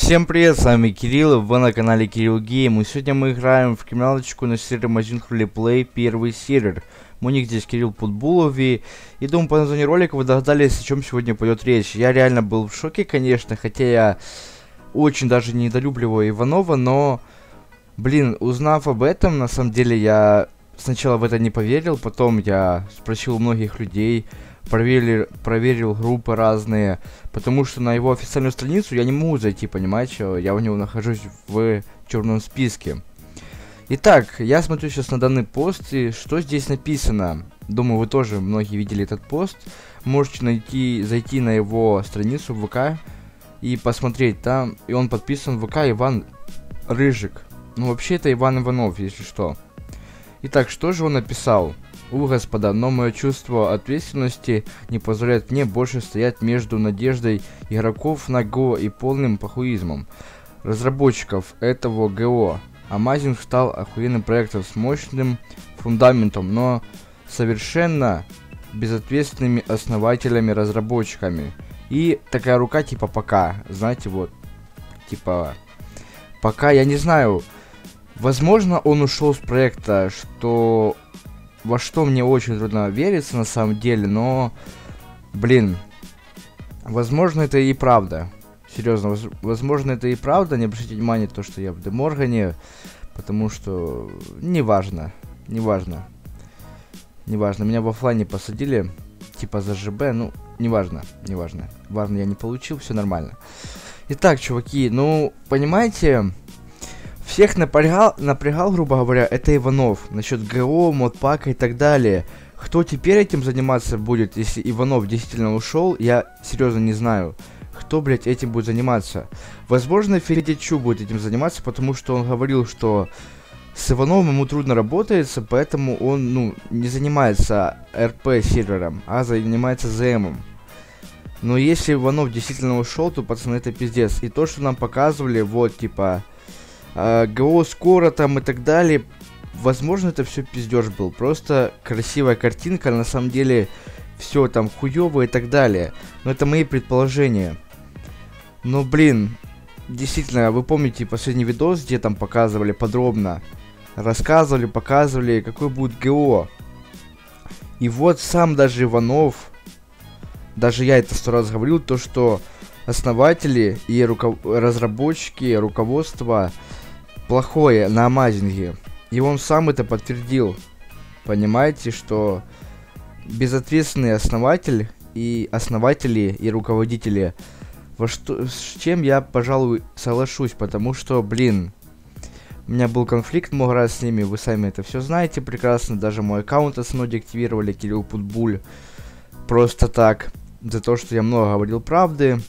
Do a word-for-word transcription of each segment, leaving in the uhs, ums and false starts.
Всем привет, с вами Кирилл, вы на канале Кирилл Гейм, и сегодня мы играем в криминалочку на сервере Mazing Roleplay, первый сервер. Мой ник здесь Кирилл Путбулов, и, и думаю, по названию ролика вы догадались, о чем сегодня пойдет речь. Я реально был в шоке, конечно, хотя я очень даже недолюбливаю Иванова, но, блин, узнав об этом, на самом деле я сначала в это не поверил, потом я спросил у многих людей, Проверил, проверил группы разные, потому что на его официальную страницу я не могу зайти, понимаете, я у него нахожусь в черном списке. Итак, я смотрю сейчас на данный пост, и что здесь написано. Думаю, вы тоже многие видели этот пост. Можете найти, зайти на его страницу в ВК и посмотреть там, и он подписан в ВК Иван Рыжик. Ну, вообще это Иван Иванов, если что. Итак, что же он написал? У, господа, но мое чувство ответственности не позволяет мне больше стоять между надеждой игроков на ГО и полным похуизмом разработчиков этого ГО. Amazing стал охуенным проектом с мощным фундаментом, но совершенно безответственными основателями-разработчиками. И такая рука типа пока, знаете, вот, типа, пока, я не знаю, возможно он ушел с проекта, что... Во что мне очень трудно вериться на самом деле, но, блин, возможно это и правда. Серьезно, воз возможно это и правда. Не обращайте внимания на то, что я в Деморгане, потому что неважно, неважно, неважно. Меня в оффлайне посадили, типа за ЖБ, ну, неважно, неважно. Важно, я не получил, все нормально. Итак, чуваки, ну, понимаете... Всех напрягал, напрягал, грубо говоря, это Иванов. Насчет ГО, модпака и так далее. Кто теперь этим заниматься будет, если Иванов действительно ушел, я серьезно не знаю. Кто, блядь, этим будет заниматься? Возможно, Феридичу будет этим заниматься, потому что он говорил, что с Ивановым ему трудно работается, поэтому он, ну, не занимается РП сервером, а занимается ЗМом. Но если Иванов действительно ушел, то, пацаны, это пиздец. И то, что нам показывали, вот, типа... ГО скоро там и так далее. Возможно, это все пиздеж был. Просто красивая картинка, на самом деле все там хуёво и так далее. Но это мои предположения. Но, блин, действительно, вы помните последний видос, где там показывали подробно, рассказывали, показывали, какой будет ГО. И вот сам даже Иванов, даже я это сто раз говорил, то что основатели и руков... разработчики, руководство плохое на Амазинге. И он сам это подтвердил. Понимаете, что безответственный основатель и основатели и руководители, во что, с чем я, пожалуй, соглашусь, потому что, блин, у меня был конфликт много раз с ними, вы сами это все знаете прекрасно, даже мой аккаунт основной деактивировали, Кирилл Путбуль, просто так, за то, что я много говорил правды.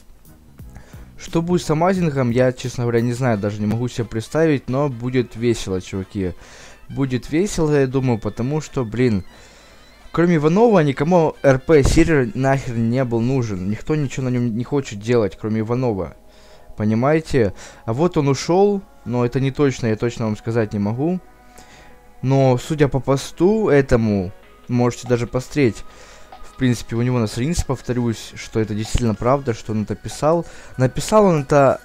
Что будет с Амазингом, я, честно говоря, не знаю, даже не могу себе представить, но будет весело, чуваки. Будет весело, я думаю, потому что, блин, кроме Иванова, никому РП сервер нахер не был нужен. Никто ничего на нем не хочет делать, кроме Иванова. Понимаете? А вот он ушел, но это не точно, я точно вам сказать не могу. Но, судя по посту этому, можете даже посмотреть. В принципе, у него на странице, повторюсь, что это действительно правда, что он это писал. Написал он это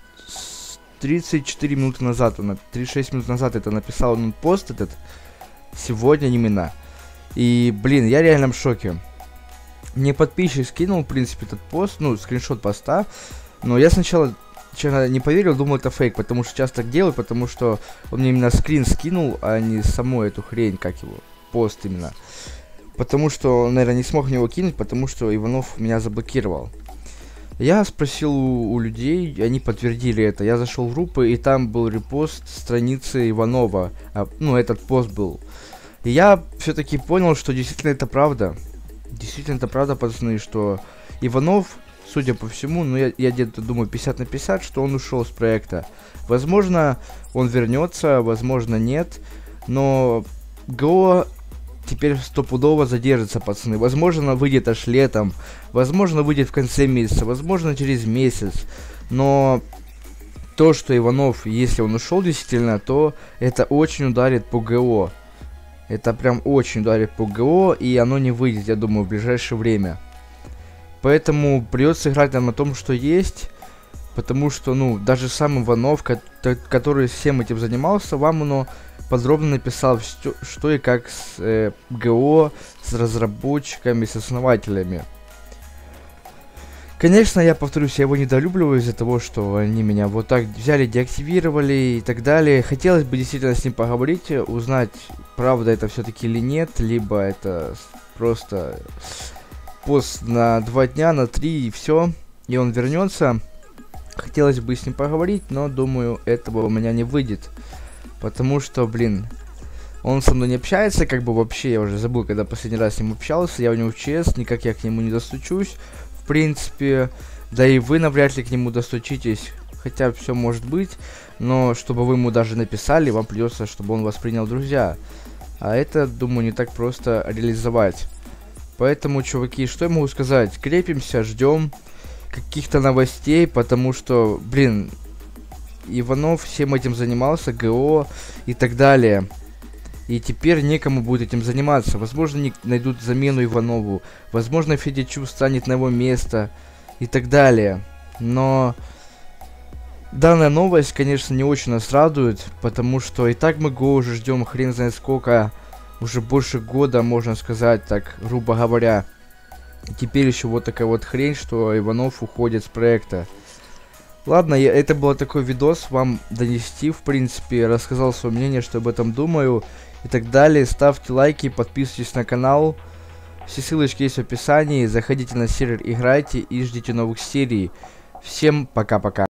тридцать четыре минуты назад, он тридцать шесть минут назад это написал он пост этот, сегодня именно. И, блин, я реально в шоке. Мне подписчик скинул, в принципе, этот пост, ну, скриншот поста. Но я сначала, честно, не поверил, думал, это фейк, потому что часто так делаю, потому что он мне именно скрин скинул, а не саму эту хрень, как его, пост именно. Потому что он, наверное, не смог него кинуть, потому что Иванов меня заблокировал. Я спросил у, у людей, они подтвердили это. Я зашел в группы, и там был репост страницы Иванова. А, ну, этот пост был. И я все-таки понял, что действительно это правда. Действительно это правда, пацаны, что Иванов, судя по всему, ну, я, я где-то думаю пятьдесят на пятьдесят, что он ушел с проекта. Возможно, он вернется, возможно, нет. Но ГО... теперь стопудово задержится, пацаны. Возможно, выйдет аж летом. Возможно, выйдет в конце месяца. Возможно, через месяц. Но то, что Иванов, если он ушел действительно, то это очень ударит по ГО. Это прям очень ударит по ГО. И оно не выйдет, я думаю, в ближайшее время. Поэтому придется играть там на том, что есть. Потому что, ну, даже сам Иванов, ко который всем этим занимался, вам оно подробно написал, что, что и как с э, ГО, с разработчиками, с основателями. Конечно, я повторюсь, я его недолюбливаю из-за того, что они меня вот так взяли, деактивировали и так далее. Хотелось бы действительно с ним поговорить, узнать, правда это все-таки или нет, либо это просто пост на два дня, на три и все, и он вернется. Хотелось бы с ним поговорить, но думаю, этого у меня не выйдет. Потому что, блин, он со мной не общается, как бы вообще, я уже забыл, когда последний раз с ним общался, я у него в ЧС, никак я к нему не достучусь. В принципе, да и вы навряд ли к нему достучитесь, хотя все может быть, но чтобы вы ему даже написали, вам придется, чтобы он вас принял в друзья. А это, думаю, не так просто реализовать. Поэтому, чуваки, что я могу сказать? Крепимся, ждем каких-то новостей, потому что, блин, Иванов всем этим занимался, ГО и так далее. И теперь некому будет этим заниматься. Возможно, не найдут замену Иванову. Возможно, Федя Чу станет на его место. И так далее. Но данная новость, конечно, не очень нас радует. Потому что и так мы го уже ждем хрен знает сколько. Уже больше года, можно сказать так, грубо говоря. И теперь еще вот такая вот хрень, что Иванов уходит с проекта. Ладно, я, это был такой видос вам донести, в принципе, рассказал свое мнение, что об этом думаю и так далее. Ставьте лайки, подписывайтесь на канал, все ссылочки есть в описании, заходите на сервер, играйте и ждите новых серий. Всем пока-пока.